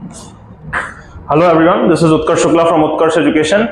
Hello everyone, this is Utkarsh Shukla from Utkarsh education.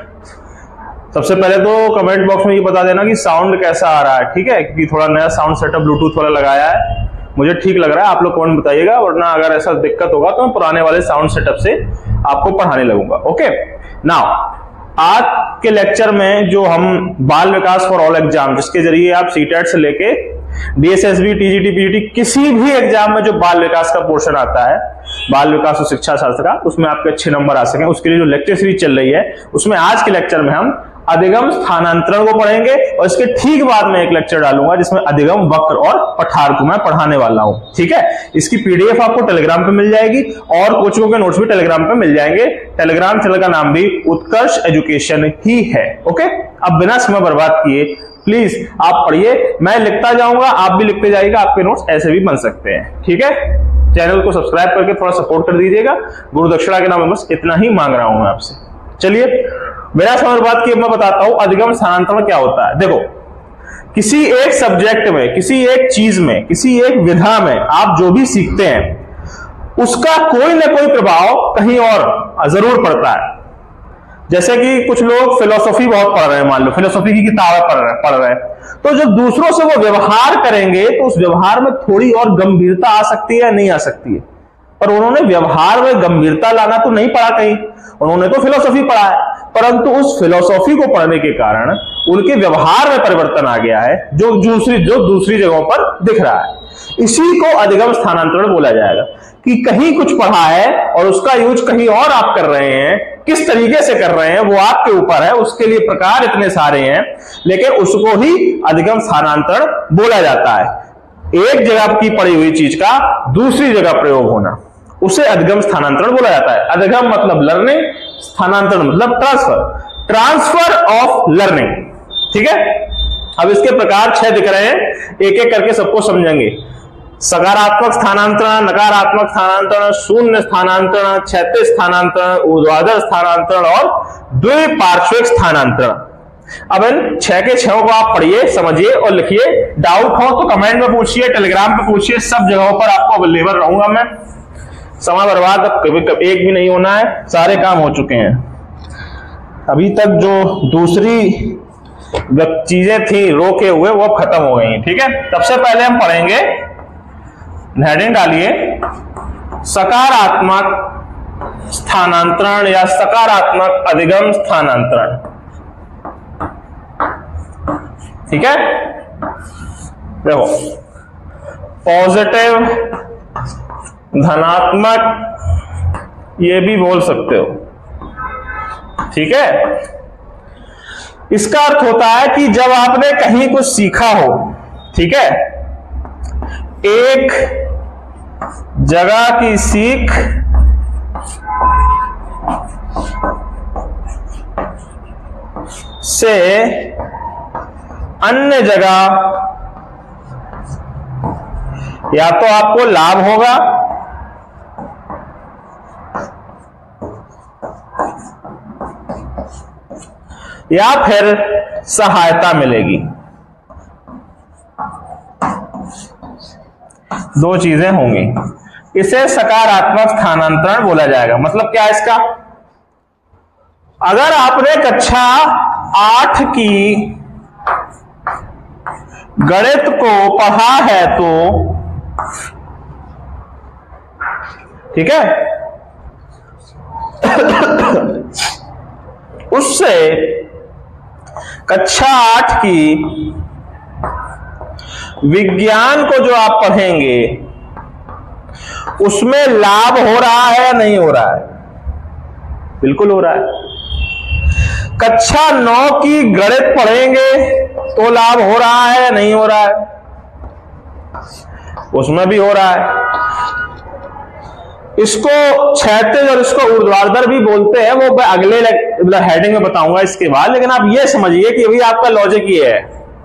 सबसे पहले तो कमेंट बॉक्स में ये बता देना कि साउंड कैसा आ रहा है, ठीक है, क्योंकि थोड़ा नया साउंड सेटअप ब्लूटूथ वाला लगाया है, मुझे ठीक लग रहा है। आप लोग कमेंट बताइएगा, वरना अगर ऐसा दिक्कत होगा तो मैं पुराने वाले साउंड सेटअप से आपको पढ़ाने लगूंगा। ओके, नाउ आज के लेक्चर में जो हम बाल विकास फॉर ऑल एग्जाम, जिसके जरिए आप सीटेट से लेके डीएसएसबी, टीजीटी, पीजीटी किसी भी एग्जाम में जो बाल विकास का पोर्शन आता है, बाल विकास और शिक्षा शास्त्र का, उसमें आपके अच्छे नंबर आ सकें, उसके लिए जो लेक्चर सीरीज चल रही है, उसमें आज के लेक्चर में हम अधिगम स्थानांतरण को पढ़ेंगे और इसके ठीक बाद में एक लेक्चर डालूंगा जिसमें अधिगम वक्र और पठार को मैं पढ़ाने वाला हूं। ठीक है, इसकी पीडीएफ आपको टेलीग्राम पे मिल जाएगी और कोचिंगों के नोट्स भी टेलीग्राम पे मिल जाएंगे। टेलीग्राम चैनल का नाम भी उत्कर्ष एजुकेशन ही है। ओके, अब बिना समय बर्बाद किए प्लीज आप पढ़िए, मैं लिखता जाऊंगा, आप भी लिखते जाइएगा, आपके नोट्स ऐसे भी बन सकते हैं। ठीक है, चैनल को सब्सक्राइब करके थोड़ा सपोर्ट कर दीजिएगा। गुरु दक्षिणा के नाम में बस इतना ही मांग रहा हूं मैं आपसे। चलिए, बिना समय बर्बाद किए मैं बताता हूं अधिगम स्थानांतरण क्या होता है। देखो, किसी एक सब्जेक्ट में, किसी एक चीज में, किसी एक विधा में आप जो भी सीखते हैं उसका कोई ना कोई प्रभाव कहीं और जरूर पड़ता है। जैसे कि कुछ लोग फिलोसॉफी बहुत पढ़ रहे हैं, मान लो फिलोसॉफी की किताबें पढ़ रहे हैं, तो जब दूसरों से वो व्यवहार करेंगे तो उस व्यवहार में थोड़ी और गंभीरता आ सकती है या नहीं आ सकती है। पर उन्होंने व्यवहार में गंभीरता लाना तो नहीं पढ़ा कहीं, उन्होंने तो फिलोसॉफी पढ़ा है, परंतु उस फिलोसॉफी को पढ़ने के कारण उनके व्यवहार में परिवर्तन आ गया है जो दूसरी जगहों पर दिख रहा है। इसी को अधिगम स्थानांतरण बोला जाएगा कि कहीं कुछ पढ़ा है और उसका यूज कहीं और आप कर रहे हैं। किस तरीके से कर रहे हैं वो आपके ऊपर है, उसके लिए प्रकार इतने सारे हैं, लेकिन उसको ही अधिगम स्थानांतरण बोला जाता है। एक जगह की पढ़ी हुई चीज का दूसरी जगह प्रयोग होना, उसे अधिगम स्थानांतरण बोला जाता है। अधिगम मतलब लर्निंग, स्थानांतरण मतलब ट्रांसफर ऑफ लर्निंग। ठीक है, अब इसके प्रकार 6 दिख रहे हैं, एक एक करके सबको समझेंगे। सकारात्मक स्थानांतरण, नकारात्मक स्थानांतरण, शून्य स्थानांतरण, क्षैतिज स्थानांतरण, ऊर्ध्वाधर स्थानांतरण और द्विपार्श्विक स्थानांतरण। अब इन 6 के 6 को आप पढ़िए, समझिए और लिखिए। डाउट हो तो कमेंट में पूछिए, टेलीग्राम पे पूछिए, सब जगहों पर आपको अवेलेबल रहूंगा मैं। समय बर्बाद अब कभी एक भी नहीं होना है, सारे काम हो चुके हैं। अभी तक जो दूसरी चीजें थी रोके हुए वो अब खत्म हो गई। ठीक है, सबसे पहले हम पढ़ेंगे, हेडिंग डालिए, सकारात्मक स्थानांतरण या सकारात्मक अधिगम स्थानांतरण। ठीक है, देखो, पॉजिटिव, धनात्मक, ये भी बोल सकते हो। ठीक है, इसका अर्थ होता है कि जब आपने कहीं कुछ सीखा हो, ठीक है, एक जगह की सीख से अन्य जगह या तो आपको लाभ होगा या फिर सहायता मिलेगी। दो चीजें होंगी, इसे सकारात्मक स्थानांतरण बोला जाएगा। मतलब क्या इसका, अगर आपने कक्षा 8 की गणित को पढ़ा है तो, ठीक है, उससे कक्षा 8 की विज्ञान को जो आप पढ़ेंगे उसमें लाभ हो रहा है या नहीं हो रहा है? बिल्कुल हो रहा है। कक्षा 9 की गणित पढ़ेंगे तो लाभ हो रहा है या नहीं हो रहा है? उसमें भी हो रहा है। इसको क्षैतिज और इसको ऊर्ध्वाधर भी बोलते हैं, वो मैं अगले हेडिंग में बताऊंगा इसके बाद। लेकिन आप ये समझिए कि अभी आपका लॉजिक ये है,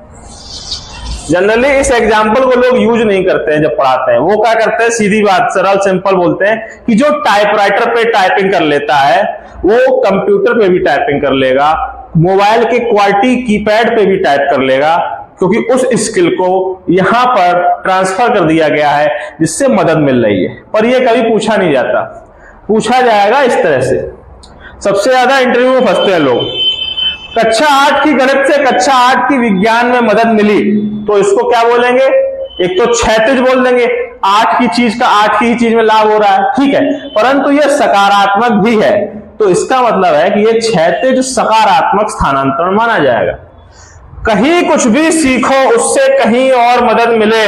जनरली इस एग्जाम्पल को लोग यूज नहीं करते हैं जब पढ़ाते हैं। वो क्या करते हैं, सीधी बात, सरल सिंपल बोलते हैं कि जो टाइपराइटर पे टाइपिंग कर लेता है वो कंप्यूटर पे भी टाइपिंग कर लेगा, मोबाइल के क्वालिटी कीपैड पे भी टाइप कर लेगा, क्योंकि उस स्किल को यहां पर ट्रांसफर कर दिया गया है जिससे मदद मिल रही है। पर यह कभी पूछा नहीं जाता पूछा जाएगा इस तरह से। सबसे ज्यादा इंटरव्यू में फंसते हैं लोग। कक्षा 8 की गणित से कक्षा 8 की विज्ञान में मदद मिली, तो इसको क्या बोलेंगे? एक तो क्षैतिज बोल देंगे, 8 की चीज का 8 की ही चीज में लाभ हो रहा है, ठीक है, परंतु यह सकारात्मक भी है, तो इसका मतलब है कि यह क्षैतिज सकारात्मक स्थानांतरण माना जाएगा। कहीं कुछ भी सीखो उससे कहीं और मदद मिले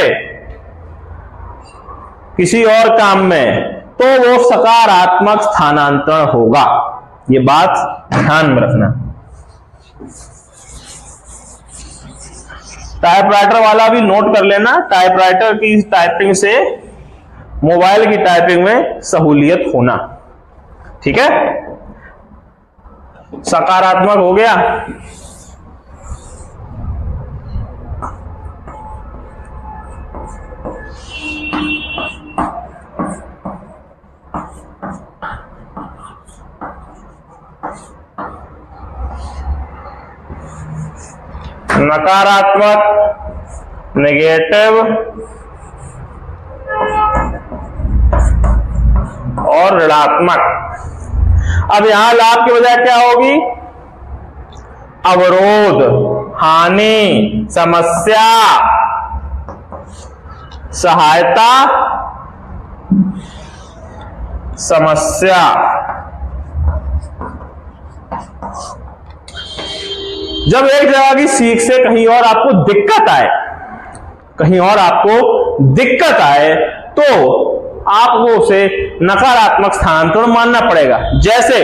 किसी और काम में, तो वो सकारात्मक स्थानांतरण होगा। ये बात ध्यान में रखना। टाइपराइटर वाला भी नोट कर लेना, टाइपराइटर की टाइपिंग से मोबाइल की टाइपिंग में सहूलियत होना, ठीक है। सकारात्मक हो गया। नकारात्मक, नेगेटिव और ऋणात्मक। अब यहां लाभ की बजाय क्या होगी? अवरोध, हानि, समस्या, सहायता, समस्या। जब एक जगह की सीख से कहीं और आपको दिक्कत आए, कहीं और आपको दिक्कत आए, तो आपको उसे नकारात्मक स्थानांतरण मानना पड़ेगा। जैसे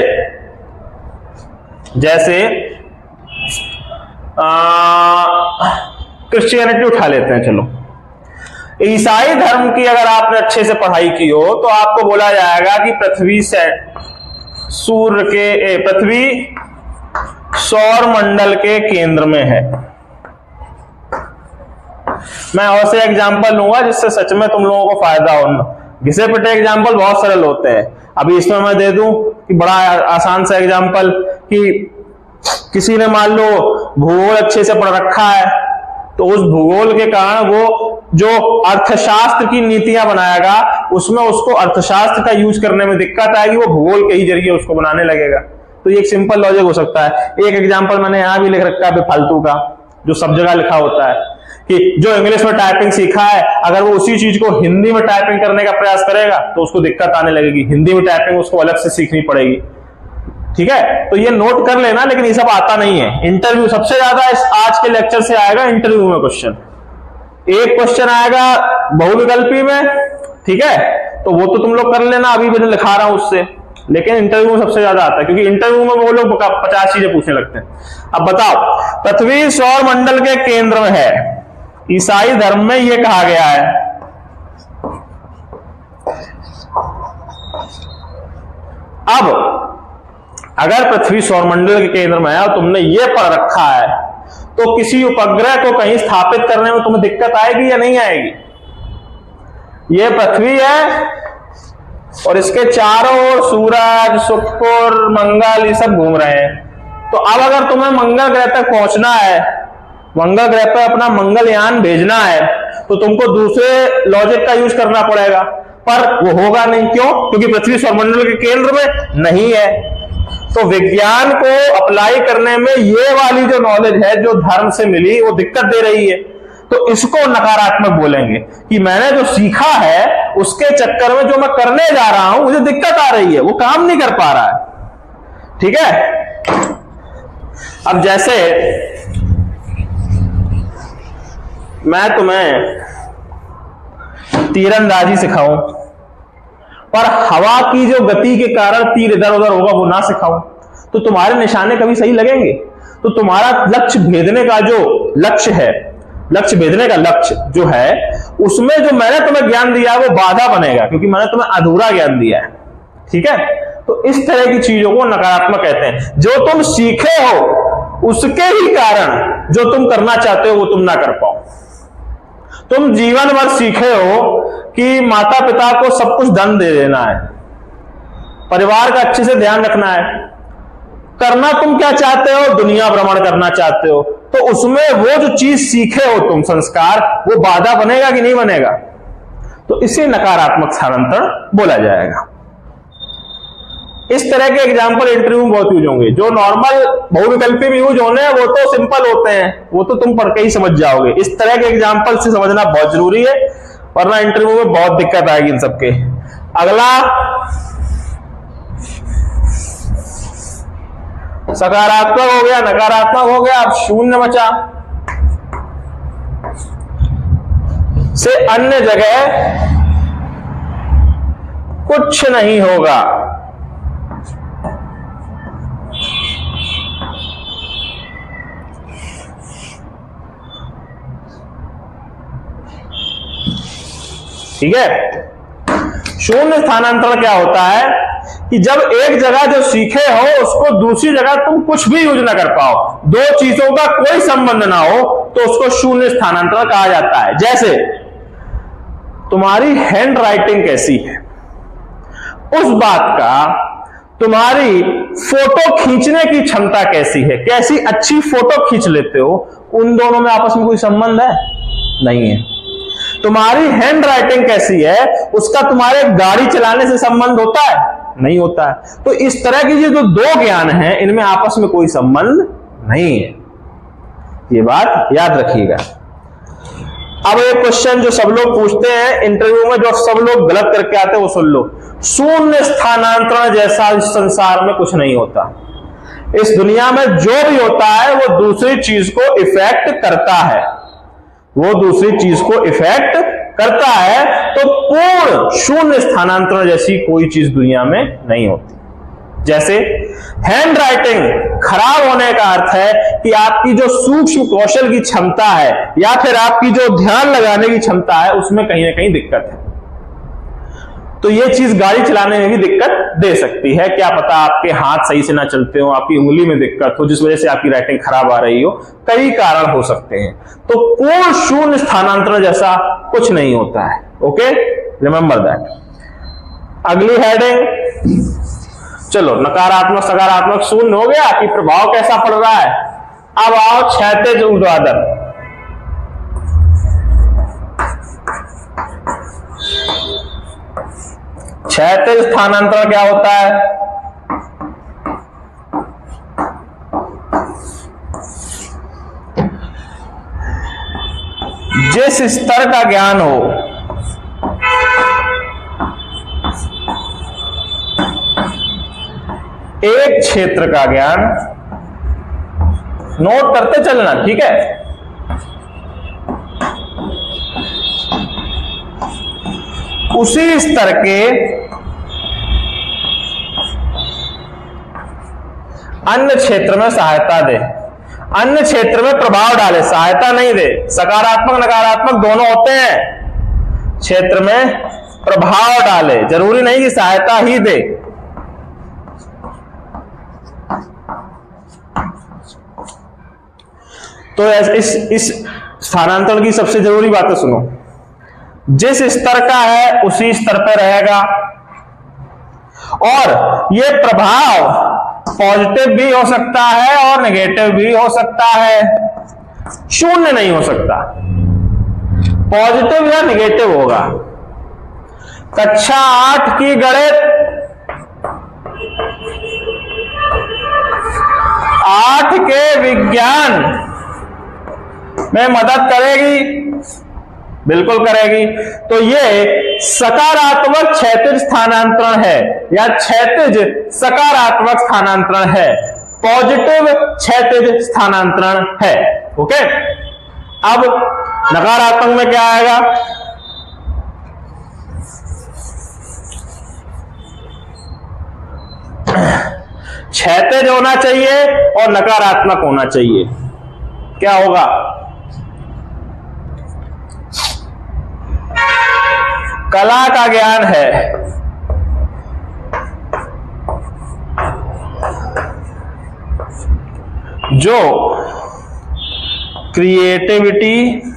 क्रिश्चियनिटी उठा लेते हैं, चलो। ईसाई धर्म की अगर आपने अच्छे से पढ़ाई की हो तो आपको बोला जाएगा कि पृथ्वी सौर मंडल के केंद्र में है। मैं और से एग्जांपल लूंगा जिससे सच में तुम लोगों को फायदा हो। घिसे पिटे एग्जांपल बहुत सरल होते हैं। अभी इसमें मैं दे दूं कि बड़ा आसान सा एग्जांपल कि किसी ने मान लो भूगोल अच्छे से पढ़ रखा है, तो उस भूगोल के कारण वो जो अर्थशास्त्र की नीतियां बनाएगा उसमें उसको अर्थशास्त्र का यूज करने में दिक्कत आएगी, वो भूगोल के ही जरिए उसको बनाने लगेगा। तो ये एक सिंपल लॉजिक हो सकता है। एक एग्जांपल मैंने यहां भी लिख रखा है बेफालतू का, जो सब जगह लिखा होता है कि जो इंग्लिश में टाइपिंग सीखा है अगर वो उसी चीज को हिंदी में टाइपिंग करने का प्रयास करेगा तो उसको दिक्कत आने लगेगी। हिंदी में टाइपिंग उसको अलग से सीखनी पड़ेगी, ठीक है। तो ये नोट कर लेना, लेकिन ये सब आता नहीं है। इंटरव्यू सबसे ज्यादा इस आज के लेक्चर से आएगा इंटरव्यू में क्वेश्चन। एक क्वेश्चन आएगा बहुविकल्पी में, ठीक है, तो वो तो तुम लोग कर लेना, अभी मैं लिखा रहा हूं उससे। लेकिन इंटरव्यू में सबसे ज्यादा आता है, क्योंकि इंटरव्यू में वो लोग 50 चीजें पूछने लगते हैं। अब बताओ, पृथ्वी सौर मंडल के केंद्र में है, ईसाई धर्म में यह कहा गया है। अब अगर पृथ्वी सौर मंडल के केंद्र में है और तुमने ये पढ़ रखा है, तो किसी उपग्रह को कहीं स्थापित करने में तुम्हें दिक्कत आएगी या नहीं आएगी? ये पृथ्वी है और इसके चारों ओर सूरज, शुक्र, मंगल ये सब घूम रहे हैं। तो अब अगर तुम्हें मंगल ग्रह तक पहुंचना है, मंगल ग्रह पर अपना मंगलयान भेजना है, तो तुमको दूसरे लॉजिक का यूज करना पड़ेगा, पर वो होगा नहीं। क्यों? क्योंकि पृथ्वी सौरमंडल के केंद्र में नहीं है। तो विज्ञान को अप्लाई करने में ये वाली जो नॉलेज है जो धर्म से मिली वो दिक्कत दे रही है, तो इसको नकारात्मक बोलेंगे कि मैंने जो सीखा है उसके चक्कर में जो मैं करने जा रहा हूं मुझे दिक्कत आ रही है, वो काम नहीं कर पा रहा है, ठीक है। अब जैसे मैं तुम्हें तीरंदाजी सिखाऊं पर हवा की जो गति के कारण तीर इधर उधर होगा वो ना सिखाऊं, तो तुम्हारे निशाने कभी सही लगेंगे? तो तुम्हारा लक्ष्य भेदने का जो लक्ष्य है, लक्ष्य भेदने का लक्ष्य जो है, उसमें जो मैंने तुम्हें ज्ञान दिया है वो बाधा बनेगा, क्योंकि मैंने तुम्हें अधूरा ज्ञान दिया है, ठीक है। तो इस तरह की चीजों को नकारात्मक कहते हैं। जो तुम सीखे हो उसके ही कारण जो तुम करना चाहते हो वो तुम ना कर पाओ। तुम जीवन भर सीखे हो कि माता पिता को सब कुछ धन दे देना है, परिवार का अच्छे से ध्यान रखना है, करना तुम क्या चाहते हो? दुनिया भ्रमण करना चाहते हो, तो उसमें वो जो चीज सीखे हो तुम, संस्कार, वो बाधा बनेगा कि नहीं बनेगा? तो इसे नकारात्मक स्थानांतरण बोला जाएगा। इस तरह के एग्जाम्पल इंटरव्यू में बहुत यूज होंगे। जो नॉर्मल बहुविकल्पी में यूज होने हैं वो तो सिंपल होते हैं, वो तो तुम पढ़ के ही समझ जाओगे। इस तरह के एग्जाम्पल से समझना बहुत जरूरी है, वरना इंटरव्यू में बहुत दिक्कत आएगी इन सबके। अगला सकारात्मक हो गया, नकारात्मक हो गया, अब शून्य बचा। से अन्य जगह कुछ नहीं होगा। ठीक है। शून्य स्थानांतरण क्या होता है कि जब एक जगह जो सीखे हो उसको दूसरी जगह तुम कुछ भी यूज ना कर पाओ, दो चीजों का कोई संबंध ना हो, तो उसको शून्य स्थानांतरण कहा जाता है। जैसे तुम्हारी हैंड राइटिंग कैसी है, उस बात का तुम्हारी फोटो खींचने की क्षमता कैसी है, कैसी अच्छी फोटो खींच लेते हो, उन दोनों में आपस में कोई संबंध है? नहीं है। तुम्हारी हैंड राइटिंग कैसी है उसका तुम्हारे गाड़ी चलाने से संबंध होता है? नहीं होता है। तो इस तरह की जो दो ज्ञान है इनमें आपस में कोई संबंध नहीं है, ये बात याद रखिएगा। अब एक क्वेश्चन जो सब लोग पूछते हैं इंटरव्यू में, जो सब लोग गलत करके आते हैं, वो सुन लो। शून्य स्थानांतरण जैसा इस संसार में कुछ नहीं होता। इस दुनिया में जो भी होता है वो दूसरी चीज को इफेक्ट करता है, वो दूसरी चीज को इफेक्ट करता है। तो पूर्ण शून्य स्थानांतरण जैसी कोई चीज दुनिया में नहीं होती। जैसे हैंड राइटिंग खराब होने का अर्थ है कि आपकी जो सूक्ष्म कौशल की क्षमता है या फिर आपकी जो ध्यान लगाने की क्षमता है उसमें कहीं ना कहीं दिक्कत है। तो ये चीज गाड़ी चलाने में भी दिक्कत दे सकती है। क्या पता आपके हाथ सही से ना चलते हो, आपकी उंगली में दिक्कत हो जिस वजह से आपकी राइटिंग खराब आ रही हो, कई कारण हो सकते हैं। तो पूर्ण शून्य स्थानांतरण जैसा कुछ नहीं होता है। Okay, remember that. अगली हेडिंग, चलो नकारात्मक सकारात्मक शून्य हो गया कि प्रभाव कैसा पड़ रहा है। अब आओ क्षैतिज ऊर्ध्वाधर। क्षैतिज स्थानांतरण क्या होता है? जिस स्तर का ज्ञान हो, एक क्षेत्र का ज्ञान, नोट करते चलना, ठीक है। उसी स्तर के अन्य क्षेत्र में सहायता दे, अन्य क्षेत्र में प्रभाव डाले, सहायता नहीं दे। सकारात्मक नकारात्मक दोनों होते हैं। क्षेत्र में प्रभाव डाले, जरूरी नहीं कि सहायता ही दे। तो इस स्थानांतरण की सबसे जरूरी बातें सुनो। जिस स्तर का है उसी स्तर पर रहेगा, और यह प्रभाव पॉजिटिव भी हो सकता है और नेगेटिव भी हो सकता है, शून्य नहीं हो सकता। पॉजिटिव या नेगेटिव होगा। कक्षा 8 की गणित 8 के विज्ञान में मदद करेगी, बिल्कुल करेगी। तो ये सकारात्मक क्षैतिज स्थानांतरण है या क्षैतिज सकारात्मक स्थानांतरण है, पॉजिटिव क्षैतिज स्थानांतरण है। ओके, अब नकारात्मक में क्या आएगा? क्षैतिज होना चाहिए और नकारात्मक होना चाहिए। क्या होगा? कला का ज्ञान है, जो क्रिएटिविटी,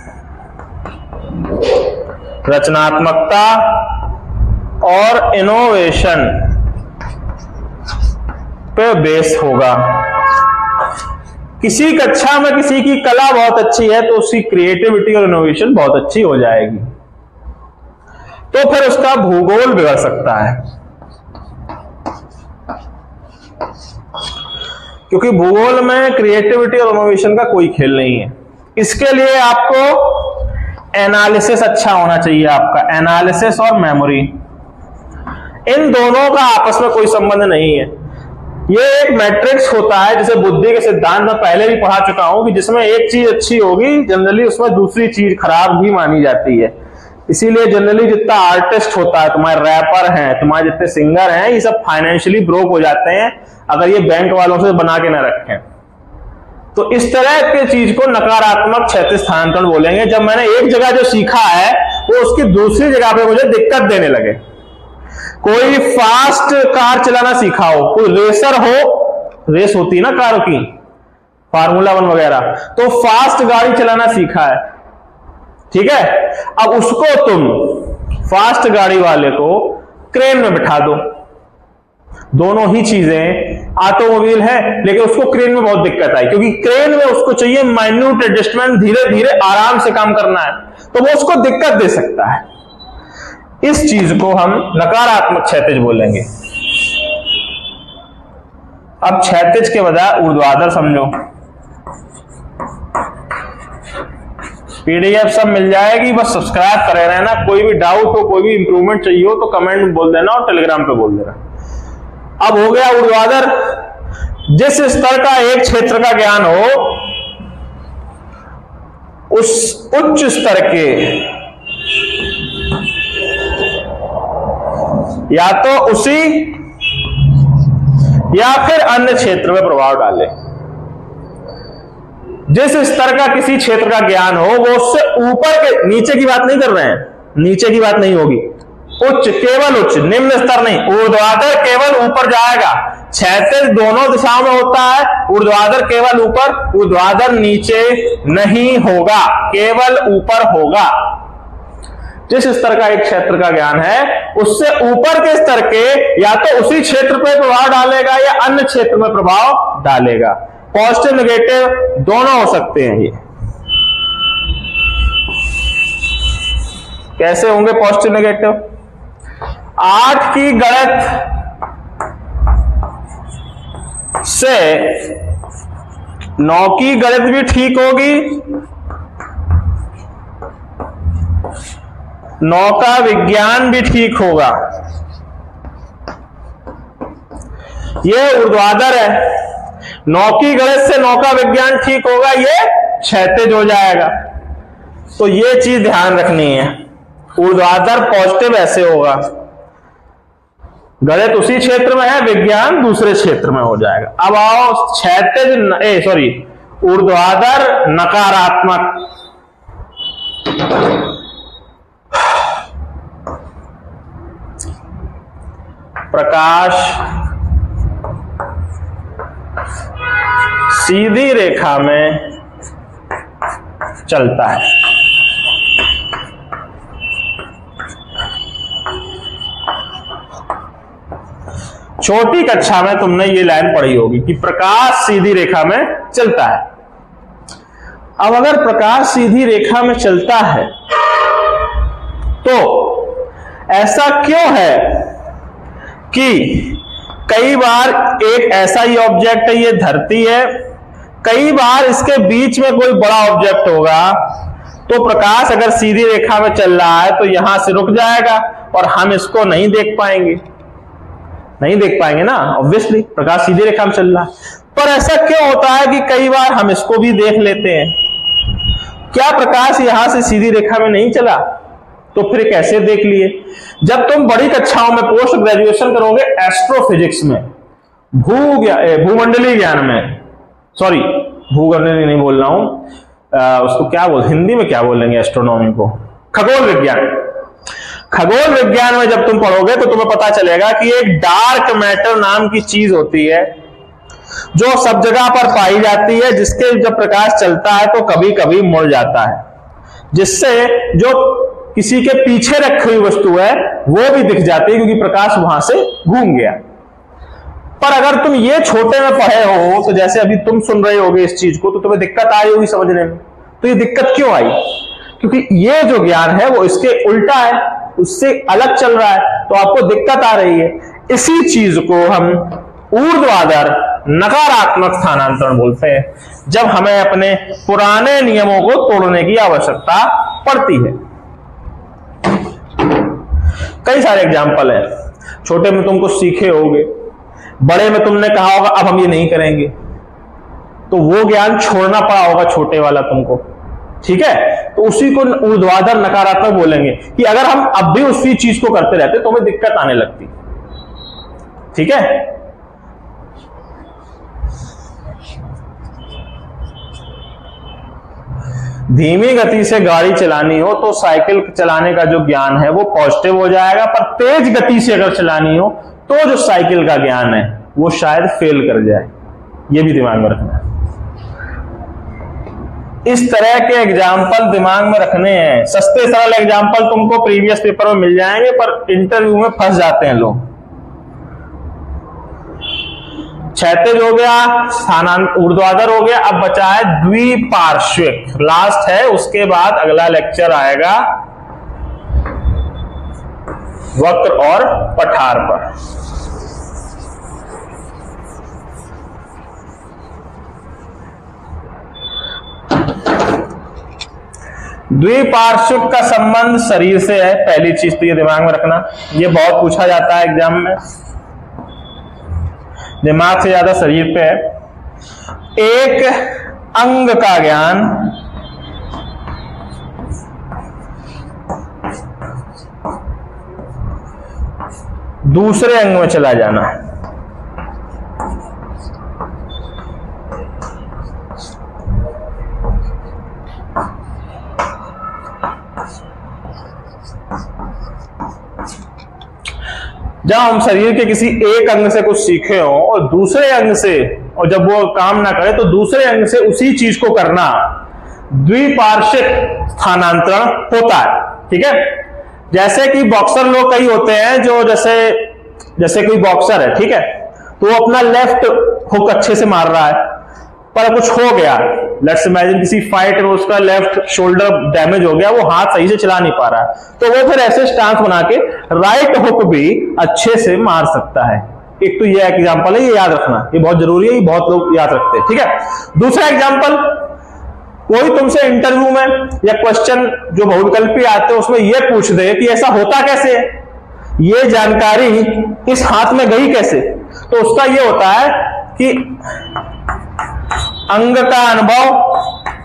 रचनात्मकता और इनोवेशन पे बेस होगा। किसी कक्षा में किसी की कला बहुत अच्छी है तो उसकी क्रिएटिविटी और इनोवेशन बहुत अच्छी हो जाएगी, तो फिर उसका भूगोल बिगड़ सकता है। क्योंकि भूगोल में क्रिएटिविटी और इनोवेशन का कोई खेल नहीं है। इसके लिए आपको एनालिसिस अच्छा होना चाहिए, आपका एनालिसिस और मेमोरी, इन दोनों का आपस में कोई संबंध नहीं है। ये एक मैट्रिक्स होता है, जैसे बुद्धि के सिद्धांत में पहले भी पढ़ा चुका हूं, कि जिसमें एक चीज अच्छी होगी जनरली उसमें दूसरी चीज खराब भी मानी जाती है। इसीलिए जनरली जितना आर्टिस्ट होता है, तुम्हारे रैपर हैं, तुम्हारे जितने सिंगर हैं, ये सब फाइनेंशियली ब्रोक हो जाते हैं अगर ये बैंक वालों से बना के ना रखें। तो इस तरह के चीज को नकारात्मक क्षैतिज स्थानांतरण बोलेंगे। जब मैंने एक जगह जो सीखा है वो उसकी दूसरी जगह पे मुझे दिक्कत देने लगे। कोई फास्ट कार चलाना सीखा हो, कोई रेसर हो, रेस होती है ना कार की, फार्मूला 1 वगैरह, तो फास्ट गाड़ी चलाना सीखा है, ठीक है। अब उसको तुम फास्ट गाड़ी वाले को क्रेन में बिठा दो, दोनों ही चीजें ऑटोमोबाइल है, लेकिन उसको क्रेन में बहुत दिक्कत आई, क्योंकि क्रेन में उसको चाहिए माइन्यूट एडजस्टमेंट, धीरे धीरे आराम से काम करना है, तो वो उसको दिक्कत दे सकता है। इस चीज को हम नकारात्मक क्षैतिज बोलेंगे। अब क्षैतिज के बजाय ऊर्ध्वाधर समझो। पीडीएफ सब मिल जाएगी, बस सब्सक्राइब करे रहना। कोई भी डाउट हो, कोई भी इंप्रूवमेंट चाहिए हो तो कमेंट में बोल देना और टेलीग्राम पे बोल देना। अब हो गया ऊर्ध्वाधर, जिस स्तर का एक क्षेत्र का ज्ञान हो उस उच्च स्तर के या तो उसी या फिर अन्य क्षेत्र में प्रभाव डाले। जिस स्तर का किसी क्षेत्र का ज्ञान हो वो उससे ऊपर के, नीचे की बात नहीं कर रहे हैं, नीचे की बात नहीं होगी, उच्च, केवल उच्च, निम्न स्तर नहीं। ऊर्ध्वाधर केवल ऊपर जाएगा, क्षैतिज दोनों दिशाओं में होता है, ऊर्ध्वाधर केवल ऊपर, ऊर्ध्वाधर नीचे नहीं होगा, केवल ऊपर होगा। जिस स्तर का एक क्षेत्र का ज्ञान है उससे ऊपर के स्तर के या तो उसी क्षेत्र पर प्रभाव डालेगा या अन्य क्षेत्र में प्रभाव डालेगा। पॉजिटिव नेगेटिव दोनों हो सकते हैं। ये कैसे होंगे पॉजिटिव नेगेटिव? 8 की गणित से 9 की गणित भी ठीक होगी, 9 का विज्ञान भी ठीक होगा। यह ऊर्ध्वाधर है, 9 की गणित से 9 का विज्ञान ठीक होगा, यह क्षैतिज हो जाएगा। तो यह चीज ध्यान रखनी है। ऊर्ध्वाधर पॉजिटिव ऐसे होगा, गणित उसी क्षेत्र में है, विज्ञान दूसरे क्षेत्र में हो जाएगा। अब आओ क्षैतिज ऊर्ध्वाधर नकारात्मक। प्रकाश सीधी रेखा में चलता है। छोटी कक्षा में तुमने ये लाइन पढ़ी होगी कि प्रकाश सीधी रेखा में चलता है। अब अगर प्रकाश सीधी रेखा में चलता है तो ऐसा क्यों है कि कई बार एक ऐसा ही ऑब्जेक्ट है, ये धरती है, कई बार इसके बीच में कोई बड़ा ऑब्जेक्ट होगा, तो प्रकाश अगर सीधी रेखा में चल रहा है तो यहां से रुक जाएगा और हम इसको नहीं देख पाएंगे, नहीं देख पाएंगे ना, ऑब्वियसली प्रकाश सीधी रेखा में चल रहा है। पर ऐसा क्यों होता है कि कई बार हम इसको भी देख लेते हैं? क्या प्रकाश यहां से सीधी रेखा में नहीं चला? तो फिर कैसे देख लिए? जब तुम बड़ी कक्षाओं में पोस्ट ग्रेजुएशन करोगे एस्ट्रोफिजिक्स में, भूमंडलीय ज्ञान में, सॉरी भूमंडलीय नहीं बोल रहा हूं, उसको क्या बोल, हिंदी में क्या बोलेंगे एस्ट्रोनॉमी को, खगोल विज्ञान। खगोल विज्ञान में जब तुम पढ़ोगे तो तुम्हें पता चलेगा कि एक डार्क मैटर नाम की चीज होती है जो सब जगह पर पाई जाती है, जिसके जब प्रकाश चलता है तो कभी कभी मुड़ जाता है, जिससे जो किसी के पीछे रखी हुई वस्तु है वो भी दिख जाती है, क्योंकि प्रकाश वहां से घूम गया। पर अगर तुम ये छोटे में पढ़े हो तो जैसे अभी तुम सुन रहे होगे इस चीज को, तो तुम्हें दिक्कत आई होगी समझने में। तो ये दिक्कत क्यों आई? क्योंकि ये जो ज्ञान है वो इसके उल्टा है, उससे अलग चल रहा है, तो आपको दिक्कत आ रही है। इसी चीज को हम ऊर्ध्वाधर नकारात्मक स्थानांतरण बोलते हैं, जब हमें अपने पुराने नियमों को तोड़ने की आवश्यकता पड़ती है। कई सारे एग्जाम्पल हैं। छोटे में तुम कुछ सीखे होगे, बड़े में तुमने कहा होगा अब हम ये नहीं करेंगे, तो वो ज्ञान छोड़ना पड़ा होगा छोटे वाला तुमको, ठीक है। तो उसी को ऊर्ध्वाधर नकारात्मक बोलेंगे कि अगर हम अब भी उसी चीज को करते रहते तो हमें दिक्कत आने लगती, ठीक है। धीमी गति से गाड़ी चलानी हो तो साइकिल चलाने का जो ज्ञान है वो पॉजिटिव हो जाएगा, पर तेज गति से अगर चलानी हो तो जो साइकिल का ज्ञान है वो शायद फेल कर जाए। ये भी दिमाग में रखना है। इस तरह के एग्जाम्पल दिमाग में रखने हैं। सस्ते सरल एग्जाम्पल तुमको प्रीवियस पेपर में मिल जाएंगे, पर इंटरव्यू में फंस जाते हैं लोग। क्षैतिज हो गया, ऊर्ध्वाधर हो गया, अब बचा है द्विपार्श्विक, लास्ट है। उसके बाद अगला लेक्चर आएगा वक्र और पठार पर। द्विपार्श्विक का संबंध शरीर से है, पहली चीज तो ये दिमाग में रखना। ये बहुत पूछा जाता है एग्जाम में, दिमाग से ज्यादा शरीर पे है। एक अंग का ज्ञान दूसरे अंग में चला जाना, जब हम शरीर के किसी एक अंग से कुछ सीखे हो और दूसरे अंग से, और जब वो काम ना करे तो दूसरे अंग से उसी चीज को करना, द्विपार्श्विक स्थानांतरण होता है, ठीक है। जैसे कि बॉक्सर लोग कई होते हैं जो जैसे कोई बॉक्सर है, ठीक है, तो वो अपना लेफ्ट हुक अच्छे से मार रहा है, पर कुछ हो गया, लेट्स इमेजिन किसी फाइट में उसका लेफ्ट शोल्डर डैमेज हो गया, वो हाथ सही से चला नहीं पा रहा है, तो वो फिर ऐसे स्टांस बना के राइट हुक भी अच्छे से मार सकता है। एक तो ये एग्जांपल है, ये याद रखना, ये बहुत जरूरी है, ये बहुत लोग याद रखते हैं, ठीक है। दूसरा एग्जांपल, कोई तुमसे इंटरव्यू में या क्वेश्चन जो बहुविकल्पी आते हैं उसमें ये पूछ दे कि ऐसा होता कैसे है, ये जानकारी इस हाथ में गई कैसे, तो उसका ये होता है कि अंग का अनुभव,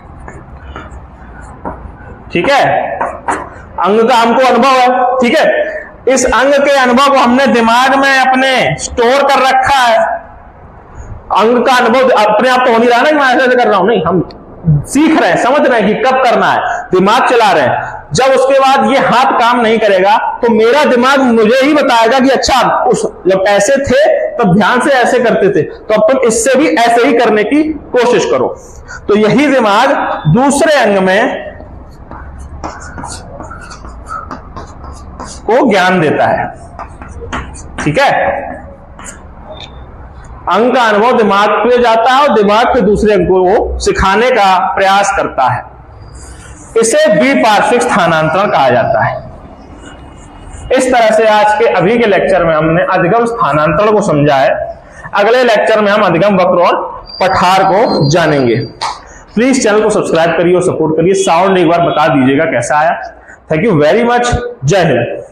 ठीक है, अंग का हमको अनुभव है, ठीक है, इस अंग के अनुभव को हमने दिमाग में अपने स्टोर कर रखा है। अंग का अनुभव अपने आप तो हो नहीं रहा ना कि मैं ऐसे कर रहा हूं, नहीं, हम सीख रहे हैं, समझ रहे हैं कि कब करना है, दिमाग चला रहे हैं। जब उसके बाद ये हाथ काम नहीं करेगा तो मेरा दिमाग मुझे ही बताएगा कि अच्छा जब ऐसे थे तब ध्यान से ऐसे करते थे, तो अब तुम इससे भी ऐसे ही करने की कोशिश करो। तो यही दिमाग दूसरे अंग में को ज्ञान देता है, ठीक है। अंग का अनुभव दिमाग पे जाता है और दिमाग के दूसरे अंग को वो सिखाने का प्रयास करता है। इसे द्विपार्श्विक स्थानांतरण कहा जाता है। इस तरह से आज के अभी के लेक्चर में हमने अधिगम स्थानांतरण को समझा है। अगले लेक्चर में हम अधिगम वक्र और पठार को जानेंगे। प्लीज चैनल को सब्सक्राइब करिए और सपोर्ट करिए। साउंड एक बार बता दीजिएगा कैसा आया। Thank you very much. जय हिंद।